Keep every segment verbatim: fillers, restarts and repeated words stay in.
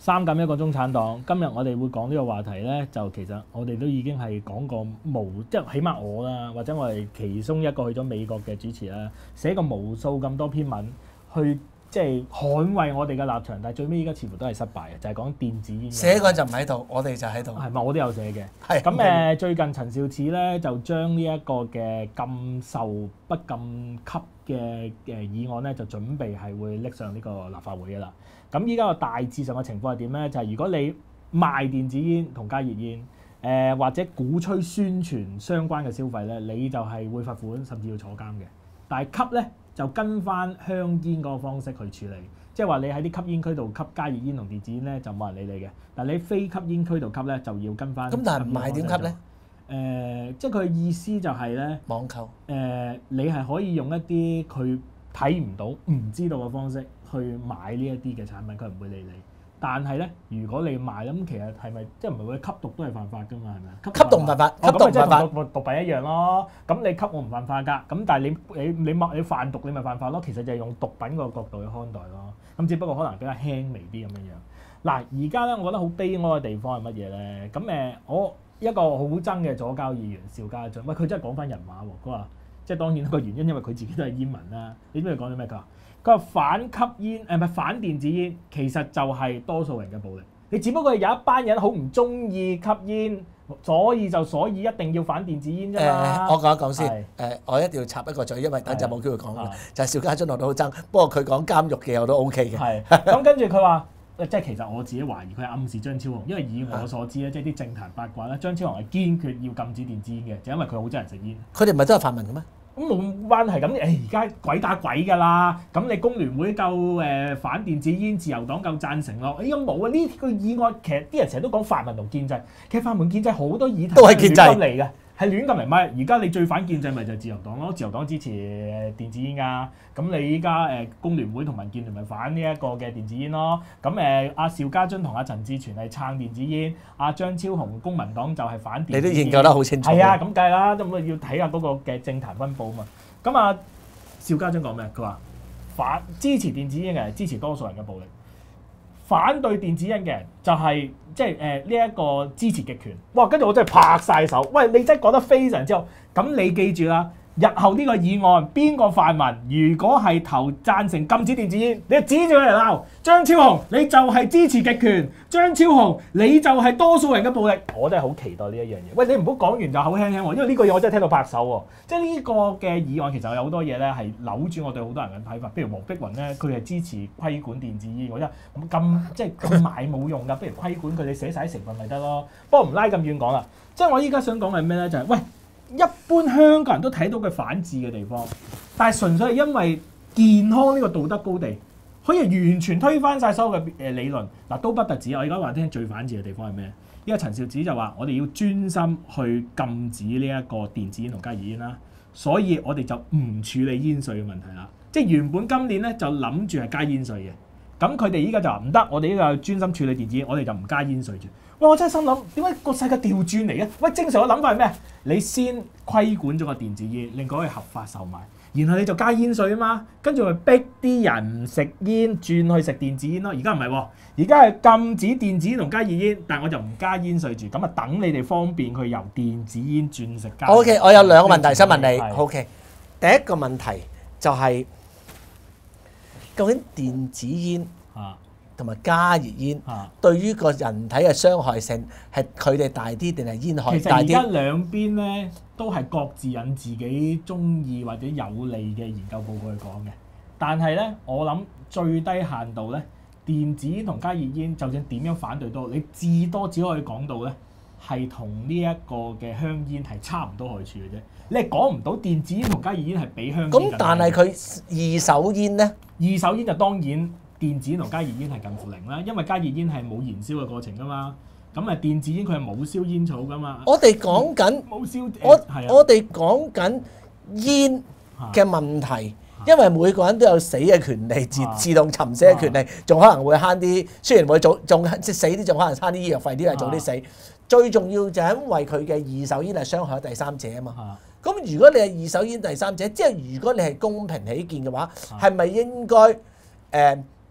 三禁一個中產黨。今日我哋會講呢個話題咧，就其實我哋都已經係講過無，即係起碼我啦，或者我哋其中一個去咗美國嘅主持啦，寫過無數咁多篇文去即係捍衞我哋嘅立場，但係最尾依家似乎都係失敗嘅，就係、是、講電子煙。 寫嗰陣就唔喺度，我哋就喺度。 係咪？我都有寫嘅。 係咁誒，最近陳肇始咧就將呢一個嘅禁售不禁吸嘅誒議案咧，就準備係會拎上呢個立法會嘅啦。咁依家個大致上嘅情況係點咧？就係、是、如果你賣電子煙同加熱煙，誒、呃、或者鼓吹宣傳相關嘅消費咧，你就係會罰款，甚至要坐監嘅。但係吸咧就跟翻香煙嗰個方式去處理，即係話你喺啲吸煙區度吸加熱煙同電子煙咧，就冇人理你嘅。但係你非吸煙區度吸咧，就要跟翻。 咁但係唔賣點吸咧？誒、 呃，即係佢嘅意思就係咧， 網購。誒、 呃，你係可以用一啲佢睇唔到、唔知道嘅方式去買呢一啲嘅產品，佢唔會理你。但係咧，如果你賣咁，其實係咪即係唔係會吸毒都係犯法㗎嘛？係咪？ 吸毒唔犯法，吸毒唔犯法。 咁咪即係同毒品一樣咯。咁你吸我唔犯法㗎，咁但係你你你賣你販毒你咪犯法咯。其實就係用毒品個角度去看待咯。咁只不過可能比較輕微啲咁樣樣。嗱，而家咧，我覺得好悲哀嘅地方係乜嘢咧？咁誒，我一個好憎嘅左膠議員邵家臻，喂，佢真係講翻人話喎。佢話即係當然一個原因，因為佢自己都係煙民啦。你知唔知佢講咗咩？佢話佢話反吸煙誒唔係反電子煙，其實就係多數人嘅暴力。你只不過係有一班人好唔中意吸煙，所以就所以一定要反電子煙啫嘛。 誒，我講一講先。誒、呃，我一定要插一個嘴，因為等陣冇機會講嘅，就係邵家臻我都好憎。不過佢講監獄嘅我都 O K 嘅。係。 咁跟住佢話，即係其實我自己懷疑佢係暗示張超雄，因為以我所知咧，即係啲政壇八卦咧，張超雄係堅決要禁止電子煙嘅，就因為佢好憎人食煙。 佢哋唔係都係泛民嘅咩？ 咁冇關係咁，誒而家鬼打鬼㗎啦！咁你工聯會夠誒、呃、反電子煙，自由黨夠贊成咯。哎呀冇啊！呢個議案其實啲人成日都講泛民同建制，其實泛民建制好多議題都係建制嚟嘅，係亂咁嚟咪。而家你最反建制咪就係自由黨咯，自由黨支持電子煙㗎。咁你依家誒工聯會同民建聯咪反呢一個嘅電子煙咯。咁誒阿邵家臻同阿陳志全係撐電子煙，阿張超雄公民黨就係反電子煙。 你都研究得好清楚。 係啊，咁計啦，咁啊要睇下嗰個嘅政壇分佈啊嘛。咁啊，邵家臻講咩？佢話反支持電子煙嘅人支持多數人嘅暴力，反對電子煙嘅人就係即係誒呢一個支持極權。哇！跟住我真係拍晒手，喂，你真係講得非常之好。咁你記住啦。日後呢個議案，邊個泛民如果係投贊成禁止電子煙，你就指住佢嚟鬧張超雄，你就係支持極權；張超雄，你就係多數人嘅暴力。我真係好期待呢一樣嘢。喂，你唔好講完就口輕輕喎，因為呢個嘢我真係聽到拍手喎。即係呢個嘅議案其實有好多嘢咧係扭轉我對好多人嘅睇法。譬如黃碧雲咧，佢係支持規管電子煙，我覺得咁即係咁買冇用㗎，不如規管佢，你寫晒成分咪得咯。不過唔拉咁遠講啦，即係我依家想講係咩咧？就係、是、喂。一般香港人都睇到佢反智嘅地方，但係純粹係因為健康呢個道德高地，可以完全推翻晒所有嘅誒理論。嗱，都不特止，我而家話聽最反智嘅地方係咩？依家陳肇始就話我哋要專心去禁止呢一個電子煙同加熱煙啦，所以我哋就唔處理煙稅嘅問題啦。即係原本今年咧就諗住係加煙稅嘅，咁佢哋依家就話唔得，我哋呢個專心處理電子煙，我哋就唔加煙稅住。喂，我真係心諗，點解個世界調轉嚟嘅？喂，正常嘅諗法係咩？你先規管咗個電子煙，令佢可以合法售賣，然後你就加煙稅啊嘛，跟住咪逼啲人唔食煙轉去食電子煙咯。而家唔係喎，而家係禁止電子煙同加熱煙，但係我就唔加煙稅住，咁啊等你哋方便佢由電子煙轉食加。 O K， 我有兩個問題想問你。O K， 第一個問題就係、是、究竟電子煙啊？同埋加熱煙對於個人體嘅傷害性係佢哋大啲定係煙害大啲？ 其實而家兩邊咧都係各自引自己中意或者有利嘅研究報告去講嘅。但係咧，我諗最低限度咧，電子煙同加熱煙就算點樣反對都好，你至多只可以講到咧係同呢一個嘅香煙係差唔多害處嘅啫。你係講唔到電子煙同加熱煙係比香煙更。咁但係佢二手煙咧？ 二手煙就當然。電子煙同加熱煙係近乎零啦，因為加熱煙係冇燃燒嘅過程噶嘛，咁啊電子煙佢係冇燒煙草噶嘛。 我哋講緊冇燒， 我我哋啊講緊煙嘅問題，啊、因為每個人都有死嘅權利，自、啊、自動尋死嘅權利，仲可能會慳啲，雖然會早仲即死啲，仲可能慳啲醫藥費啲，係早啲死。啊、最重要就係因為佢嘅二手煙係傷害第三者啊嘛。咁、啊、如果你係二手煙第三者，即係如果你係公平起見嘅話，係咪、啊、應該誒？呃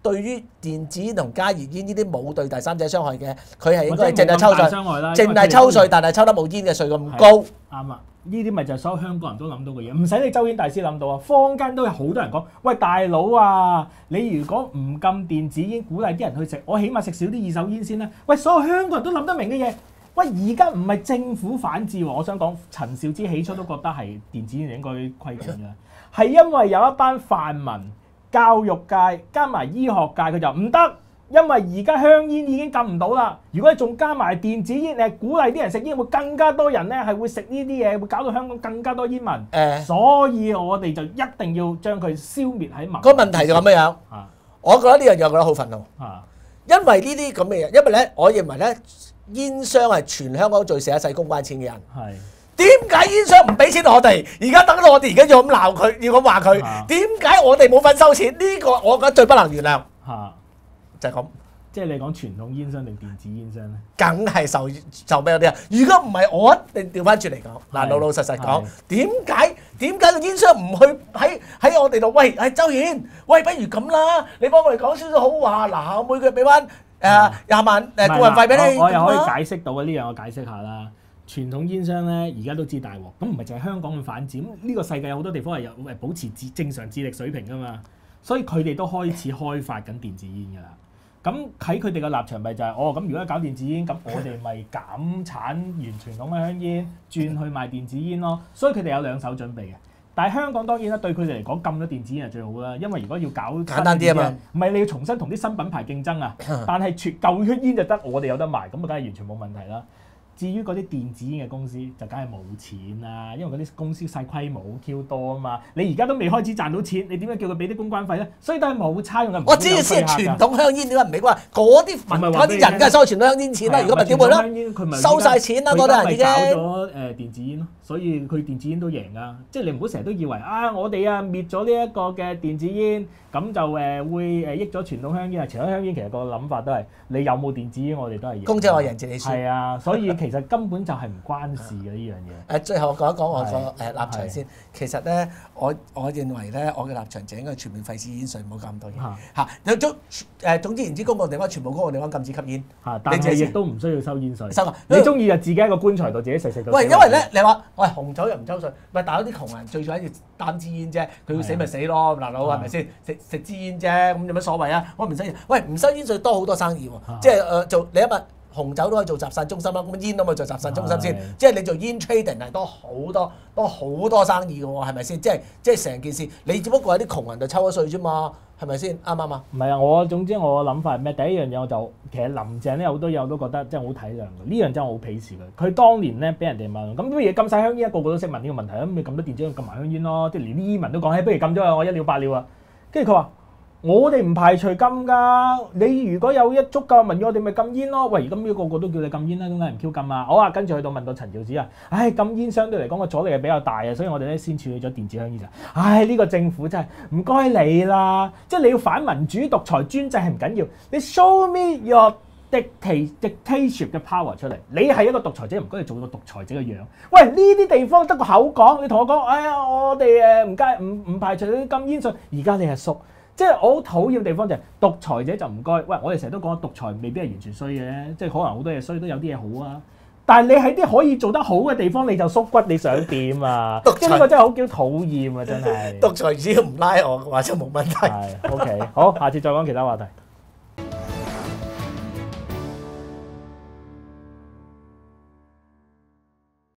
對於電子煙同加熱煙呢啲冇對第三者傷害嘅，佢係應該係淨係抽稅，淨係抽稅，但係抽得冇煙嘅稅咁高。 啱啊！呢啲咪就係所有香港人都諗到嘅嘢，唔使你周煙大師諗到啊！坊間都有好多人講，喂大佬啊，你如果唔禁電子煙，鼓勵啲人去食，我起碼食少啲二手煙先啦。喂，所有香港人都諗得明嘅嘢，喂而家唔係政府反智喎，我想講陳肇始起初都覺得係電子煙應該規管嘅，係因為有一班泛民、教育界加埋醫學界，佢就唔得。因為而家香煙已經禁唔到啦，如果你仲加埋電子煙，你係鼓勵啲人食煙，會更加多人咧係會食呢啲嘢，會搞到香港更加多煙民。誒、呃，所以我哋就一定要將佢消滅喺民。 個問題就咁樣樣。啊，我覺得呢樣嘢我覺得好憤怒。啊，因為呢啲咁嘅嘢，因為咧，我認為咧，煙商係全香港最捨得使公關錢嘅人。係是。點解煙商唔俾錢我哋？而家等到我哋而家要咁鬧佢，要咁話佢？點解、啊、我哋冇份收錢？呢、這個我覺得最不能原諒。嚇、啊！就係咁，即係你講傳統煙商定電子煙商咧？梗係受受咩嗰啲啊？如果唔係，我一定調翻轉嚟講。嗱，老老實實講，點解點解個煙商唔去喺喺我哋度？喂，係周顯，喂，不如咁啦，你幫我哋講少少好話。嗱，我每個月俾翻誒廿萬誒個人費俾你。我又可以解釋到啊，呢樣我解釋下啦。傳統煙商咧，而家都知大鑊，咁唔係淨係香港咁反智，咁呢個世界有好多地方係有誒保持智正常智力水平噶嘛，所以佢哋都開始開發緊電子煙噶啦。咁喺佢哋嘅立場咪就係、是，哦咁如果搞電子煙，咁我哋咪減產完傳統嘅香煙，轉去賣電子煙咯。所以佢哋有兩手準備嘅。但係香港當然啦，對佢哋嚟講禁咗電子煙係最好啦，因為如果要搞簡單啲啊嘛，唔係你要重新同啲新品牌競爭啊。但係全舊香煙就得我哋有得賣，咁啊梗係完全冇問題啦。至於嗰啲電子煙嘅公司就梗係冇錢啦，因為嗰啲公司細規模好 Q 多啊嘛，你而家都未開始賺到錢，你點樣叫佢俾啲公關費咧？所以都係冇差用嘅。我知嘅先係傳統香煙點解唔俾關？嗰啲民嗰啲人梗係收傳統香煙錢啦，如果唔係點會咧？收晒錢啦，嗰啲人已經。佢搞咗誒電子煙咯，所以佢電子煙都贏啊！即係你唔好成日都以為啊，我哋啊滅咗呢一個嘅電子煙，咁就誒會誒益咗傳統香煙啊！傳統香煙其實個諗法都係你有冇電子煙，我哋都係贏。公正我贏，你輸。係啊，所以。其實根本就係唔關事嘅呢樣嘢。誒，最後講一講我個誒立場先。其實咧，我我認為咧，我嘅立場就應該全面廢止煙稅，唔好咁多嘢。嚇，有總誒總之言之，公共地方全部公共地方禁止吸煙。嚇，但係亦都唔需要收煙稅。收啊！你中意就自己喺個棺材度自己食食到。喂，因為咧，你話喂紅酒又唔抽稅，喂但係有啲窮人最緊要擔支煙啫，佢要死咪死咯，嗱佬係咪先？食食支煙啫，咁有乜所謂啊？我唔收煙，喂唔收煙稅多好多生意喎，即係誒做你一問。紅酒都可以做集散中心啦，咁煙都可以做集散中心先，的即係你做煙 trading 係多好多多好多生意嘅喎，係咪先？即係即係成件事，你只不過係啲窮人就抽咗稅啫嘛，係咪先？啱唔啱啊？唔係啊，我總之我嘅諗法係咩？第一樣嘢我就其實林鄭咧好多嘢我都覺得真係好體諒嘅，呢樣真係好鄙視佢。佢當年咧俾人哋問，咁乜嘢禁晒香煙，個個都識問呢個問題，咁你咁多電子煙禁埋香煙咯，即係連啲煙民都講，嘿，不如禁咗我一了百了啊！跟住佢話。我哋唔排除禁㗎，你如果有一足夠民意，我哋咪禁煙咯。喂，咁呢個個都叫你禁煙啦，點解唔 Q 禁啊？好啊，跟住去到問到陳肇始啊，唉，禁煙相對嚟講個阻力係比較大啊，所以我哋咧先處理咗電子香煙咋。唉，呢個政府真係唔該你啦，即係你要反民主獨裁專制係唔緊要，你 show me your dictatorship 嘅 power 出嚟，你係一個獨裁者，唔該你做個獨裁者嘅樣。喂，呢啲地方得個口講，你同我講，哎呀，我哋誒唔介唔唔排除你禁煙稅，而家你係縮。即係我好討厭嘅地方就係獨裁者就唔該，喂，我哋成日都講獨裁未必係完全衰嘅，即係可能好多嘢衰都有啲嘢好啊。但係你喺啲可以做得好嘅地方你就縮骨，你想點啊？獨裁呢個真係好叫討厭啊！真係獨裁只要唔拉我嘅話就冇問題。係 OK，好，下次再講其他話題。